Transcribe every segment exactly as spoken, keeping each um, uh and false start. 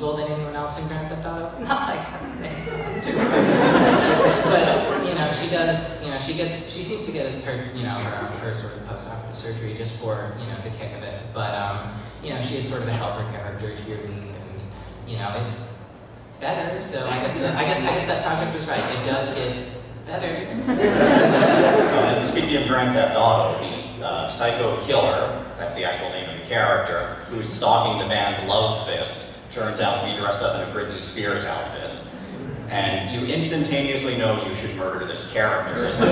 evil than anyone else in Grand Theft Auto. Not like that saying but, you know, she does, you know, she gets, she seems to get her, you know, her, her sort of post-operative surgery just for, you know, the kick of it. But, um, you know, she is sort of a helper character to your lead, and, you know, it's better, so I guess, the, I guess, I guess that project was right. It does get better. uh, and speaking of Grand Theft Auto, the uh, psycho killer, that's the actual name of the character, who's stalking the band Love Fist, turns out to be dressed up in a Britney Spears outfit. And you instantaneously know you should murder this character. So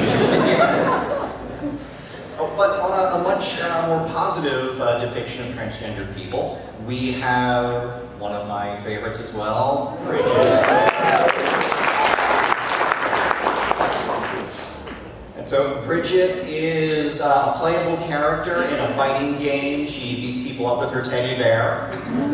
oh, but on a, a much uh, more positive uh, depiction of transgender people, we have one of my favorites as well, Bridget. And so Bridget is uh, a playable character in a fighting game. She beats people up with her teddy bear.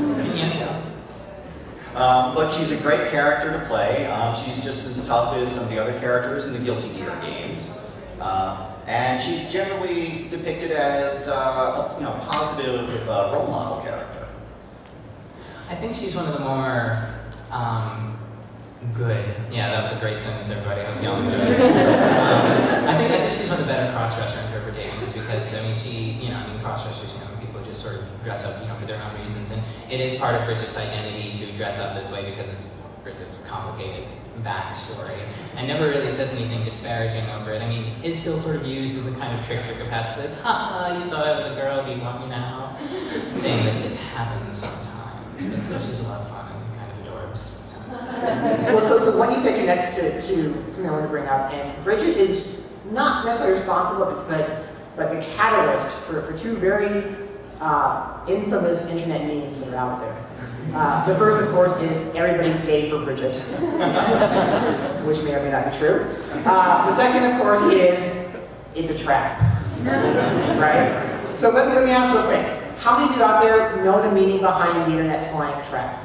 Um, but she's a great character to play. Um, she's just as tough as some of the other characters in the Guilty Gear games. Uh, and she's generally depicted as uh, a you know, positive uh, role model character. I think she's one of the more um, good. Yeah, that was a great sentence, everybody. I hope y'all enjoyed it. um, I think I think she's one of the better cross-dresser interpretations because I mean she, you know, I mean cross-dressers, you know, people just sort of dress up, you know, for their own reasons, and it is part of Bridget's identity to dress up this way because of Bridget's complicated backstory, and never really says anything disparaging over it. I mean, is still sort of used as a kind of trickster capacity, like, ha, you thought I was a girl, do you want me now? Thing that gets happens sometimes. But still, she's a lot of fun and kind of adorbs. So. Well, so, so what you say connects to, to something I want to bring up, and Bridget is not necessarily responsible, but but the catalyst for, for two very uh, infamous internet memes that are out there. Uh, the first, of course, is everybody's gay for Bridget, which may or may not be true. Uh, the second, of course, is it's a trap, right? So let me let me ask real quick. How many of you out there know the meaning behind the internet slang trap?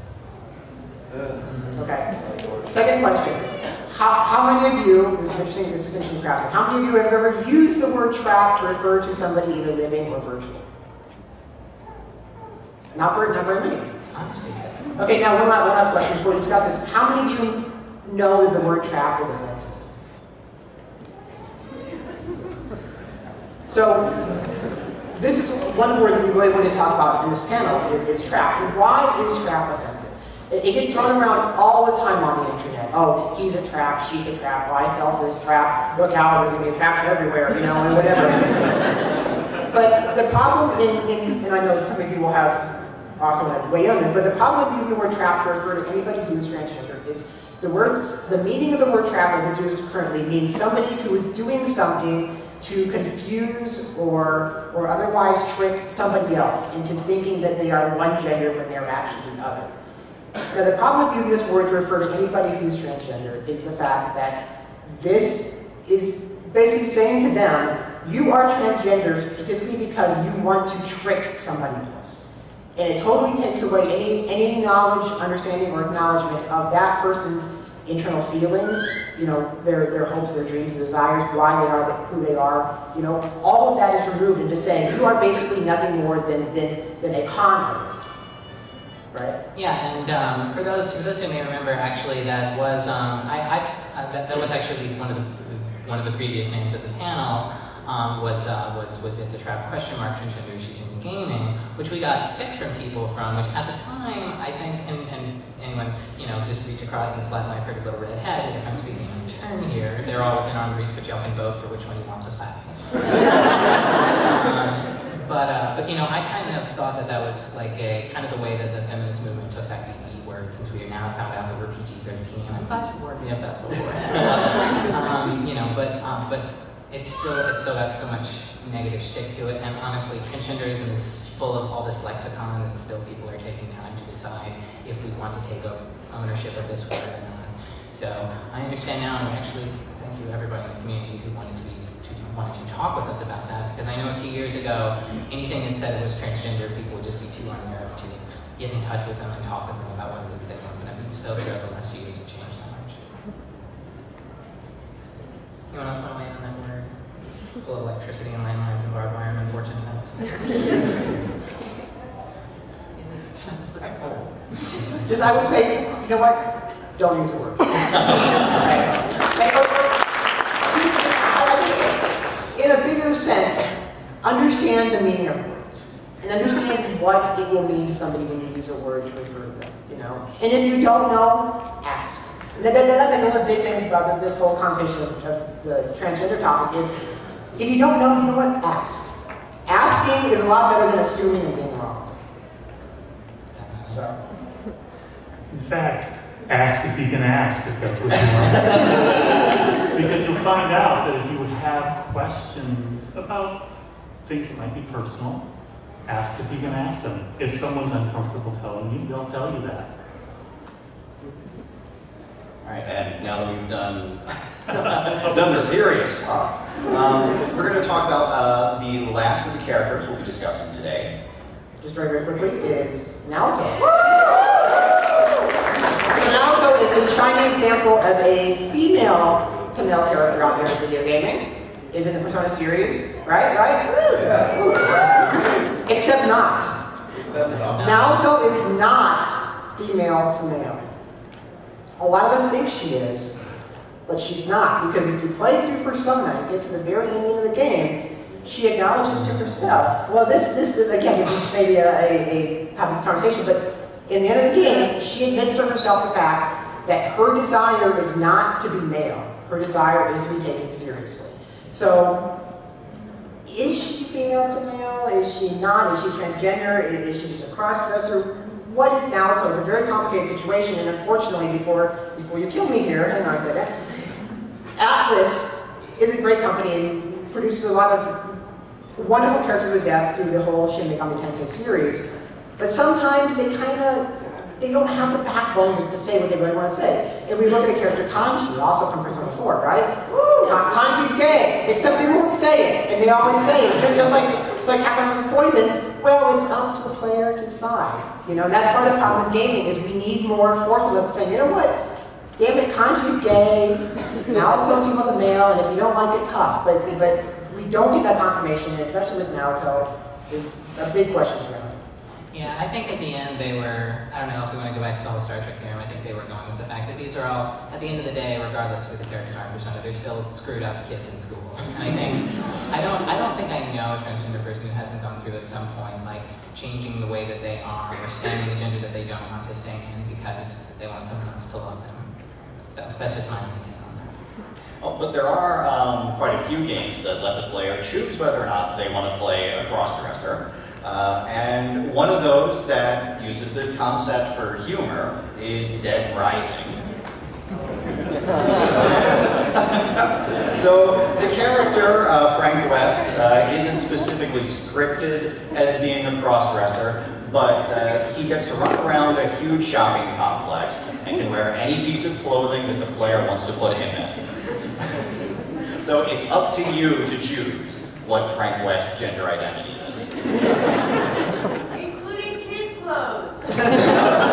Okay. Second question. How, how many of you, this is interesting, this is interesting crafting, how many of you have ever used the word trap to refer to somebody either living or virtual? Not very, not very many. Okay, now one last, one last question before we discuss this. How many of you know that the word trap is offensive? So, this is one word that we really want to talk about in this panel, is, is trap. And why is trap offensive? It, it gets thrown around all the time on the internet. Oh, he's a trap, she's a trap, oh, I fell for this trap, look out, there's going to be traps everywhere, you know, and whatever. But the problem in, in, and I know that some of you will have also want to weigh in on this, but the problem with using the word trap to refer to anybody who is transgender is the word, the meaning of the word trap as it's used currently means somebody who is doing something to confuse or, or otherwise trick somebody else into thinking that they are one gender when they're actually the other. Now the problem with using this word to refer to anybody who's transgender is the fact that this is basically saying to them, you are transgender specifically because you want to trick somebody else. And it totally takes away any, any knowledge, understanding, or acknowledgement of that person's internal feelings, you know, their, their hopes, their dreams, their desires, why they are who they are, you know, all of that is removed into saying you are basically nothing more than, than, than a con artist, right? Yeah, and um, for those for those who may remember, actually, that was um, I, I've, uh, that, that was actually one of the one of the previous names of the panel. Um, was, uh, was, was It's a Trap question mark transgender issues in gaming, which we got sticks from people from, which at the time, I think, and, and anyone, you know, just reach across and slap my pretty little red head, if I'm speaking in turn here, they're all within arm's reach, but y'all can vote for which one you want to slap. um, but, uh, but, you know, I kind of thought that that was like a, kind of the way that the feminist movement took that B B word, since we have now found out that we're P G thirteen, and I'm glad you warned me of that before. um, you know, but, um, but, It's still, it's still got so much negative stick to it, and honestly, transgenderism is full of all this lexicon that still people are taking time to decide if we want to take ownership of this word or not. So I understand now, and actually thank you everybody in the community who wanted to be to, wanted to talk with us about that, because I know a few years ago, anything that said it was transgender, people would just be too unnerved to get in touch with them and talk with them about what it is they want. But I've been so thrilled the last few years have changed so much. Anyone else want to weigh in on that word? Full of electricity and landmines and barbed wire and unfortunate notes. Just I would say, you know what? Don't use the word. Right? In a bigger sense, understand the meaning of words. And understand what it will mean to somebody when you use a word to refer to them. You know? And if you don't know, ask. And that, that, that's like one of the big things about this, this whole conversation of, of the transgender topic is, if you don't know, you know what? Ask. Asking is a lot better than assuming and being wrong. So. In fact, ask if you can ask, if that's what you want. Because you'll find out that if you have questions about things that might be personal, ask if you can ask them. If someone's uncomfortable telling you, they'll tell you that. All right, and now that we've done, done the serious talk, um, we're going to talk about uh, the last of the characters we'll be discussing today. Just very, very quickly, is Naoto. So Naoto is a shining example of a female-to-male character out there in video gaming. Is in the Persona series, right? Right? Yeah. Except not. Naoto is not female-to-male. A lot of us think she is, but she's not, because if you play through Persona and get to the very ending of the game, she acknowledges to herself, well, this, this is, again, this is maybe a, a, a topic of conversation, but in the end of the game, she admits to herself the fact that her desire is not to be male. Her desire is to be taken seriously. So, is she female to male? Is she not? Is she transgender? Is she just a cross-dresser? What is Naoto? It's a very complicated situation, and unfortunately, before before you kill me here, and I say that, Atlas is a great company and produces a lot of wonderful characters with depth through the whole Shin Megami Tensei series. But sometimes they kind of they don't have the backbone to, to say what they really want to say. And we look at a character Kanji, also from Persona four, right? Kan Kanji's gay, except they won't say it, and they always say it. Just, just like it's like Capcom's Poison. Well, it's up to the player to decide. You know, and that's part of the problem with gaming is we need more forcefulness to say, you know what? Damn it, Kanji's gay. Naoto's female to male, and if you don't like it, tough. But but we don't get that confirmation, and especially with Naoto, is a big question to them. Yeah, I think at the end they were, I don't know if we want to go back to the whole Star Trek theorem, I think they were going with the fact that these are all, at the end of the day, regardless of who the characters are in Persona, they're still screwed up kids in school. And I think, I don't, I don't think I know a transgender person who hasn't gone through at some point, like, changing the way that they are, or staying in the gender that they don't want to stay in because they want someone else to love them. So that's just my opinion on that. Oh, but there are um, quite a few games that let the player choose whether or not they want to play a cross-dresser. Uh, and one of those that uses this concept for humor is Dead Rising. So the character, uh, Frank West, uh, isn't specifically scripted as being a cross-dresser, but uh, he gets to run around a huge shopping complex and can wear any piece of clothing that the player wants to put him in. So it's up to you to choose what Frank West's gender identity is. Including kids' clothes.